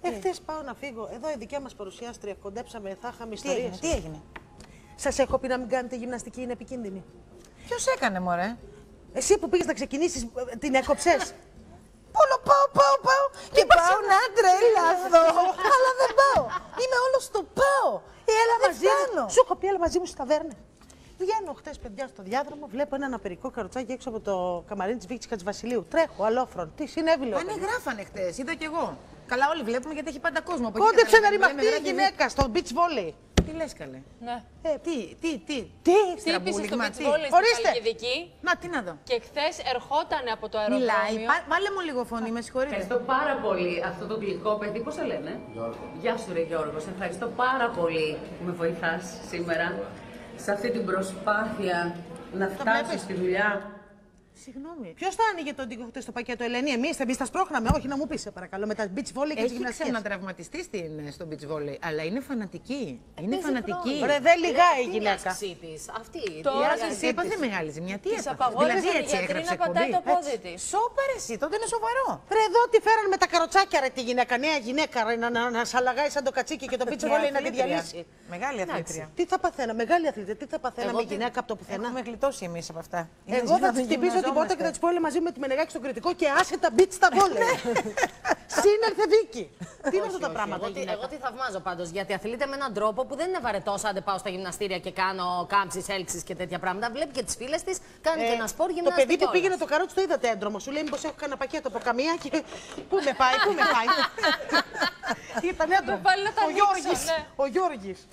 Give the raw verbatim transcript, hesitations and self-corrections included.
Ε, χθες πάω να φύγω. Εδώ η δικιά μας παρουσιάστρια κοντέψαμε, θα είχαμε Τι έγινε, ιστορίες. τι έγινε. Σας έχω πει να μην κάνετε γυμναστική, είναι επικίνδυνη. Ποιος έκανε, μωρέ. Εσύ που πήγες να ξεκινήσεις, την έκοψες. Όλο πάω, πάω, πάω και πάω να τρελαθώ. Αλλά δεν πάω. Είμαι όλο στο πάω. Ε, έλα δεν μαζί μου. φτάνω. Σου έχω πει, έλα μαζί μου στη ταβέρνα. Βγαίνω χτες, παιδιά, στο διάδρομο, βλέπω ένα αναπηρικό καροτσάκι έξω από το καμαρίνι της Βίκης Χατζηβασιλείου. Τρέχω, αλόφρον. Τι συνέβη, λέω. Πάνε γράφανε χτες, είδα κι εγώ. Καλά, όλοι βλέπουμε γιατί έχει πάντα κόσμο. Από εκεί Κόντεψε να καταλαβαίνουμε, ρημαχτεί η λέμε, γράφει γυναίκα στο beach volley. Τι λες καλέ. Ναι. Ε, τι, τι, τι. Τι, Χτύπησε στο Στραμπούλιγμα, beach τι. volley στην Ορίστε. Καλλικιδική Να, τι να δω. και χθες ερχόταν από το Μιλάει, αεροδρόμιο. πά- βάλε μου λίγο φωνή, με συγχωρείτε. Ευχαριστώ πάρα πολύ αυτό το γλυκό παιδί. Πώς σε λένε? Γιώργο. Γεια σου ρε Γιώργο. Σε ευχαριστώ πάρα πολύ που με βοηθάς σήμερα σε αυτή την προσπάθεια να φτάσω βλέπεις? στη δουλειά. Συγγνώμη. Ποιος θα άνοιγε τον τοίχο χτες στο πακέτο, Ελένη, εμείς, εμείς τα σπρώχναμε. Όχι, να μου πεις, σε παρακαλώ, με τα beach volley και τις Έχει γυμναστικές. ξανατραυματιστεί στην, στο beach volley, αλλά είναι φανατική. Είναι φανατική. Ρε, δεν λιγάει η γυναίκα. Της. Αυτή. Τώρα Τι της έπαθε μεγάλη ζημιά, τι Της έπαθε. απαγόρευσαν Δηλαδή οι έτσι γιατροί έγραψε να πατάει εκπομπή. το πόδι της. Σόπα ρε εσύ, τότε είναι σοβαρό. Ρε, εδώ τι φέραν με τα καροτσάκια, ρε, τη γυναίκα. Νέα γυναίκα, ρε, να, να, να σαλαγάει σαν το κατσίκι και το beach volley να τη διαλύσει. Μεγάλη αθλήτρια. Τι θα παθαίνα, μεγάλη αθλητή, τι θα παθαίνα με τι- γυναίκα από το πουθενά. Έχουμε γλιτώσει εμείς από αυτά. Είναι Εγώ ζήτημα θα τη να χτυπήσω την πόρτα και θα γυμναζόμαστε. τη πω όλα μαζί με τη Μενεγάκη στον κριτικό και άσε τα beach στα βόλεϊ. Σύνερθε Βίκη. Τι είναι αυτά τα πράγματα, Εγώ, τι- γυναίκα. εγώ τι θαυμάζω πάντως, γιατί αθλείται με έναν τρόπο που δεν είναι βαρετός. Άντε πάω στα γυμναστήρια και κάνω κάμψεις, έλξεις και τέτοια πράγματα. Βλέπει και τις φίλες της, κάνει και ένα σπορ, Το γυμνάζεται παιδί που κιόλας. πήγαινε το καρότσι το είδατε έντρομο. Σου λέει μήπως έχω κανένα πακέτο από καμία και. Πού με πάει, πού με πάει. Ήταν έντρομο. πάλι να τα Ο ανοίξω, Γιώργης. ναι. Ο Γιώργης.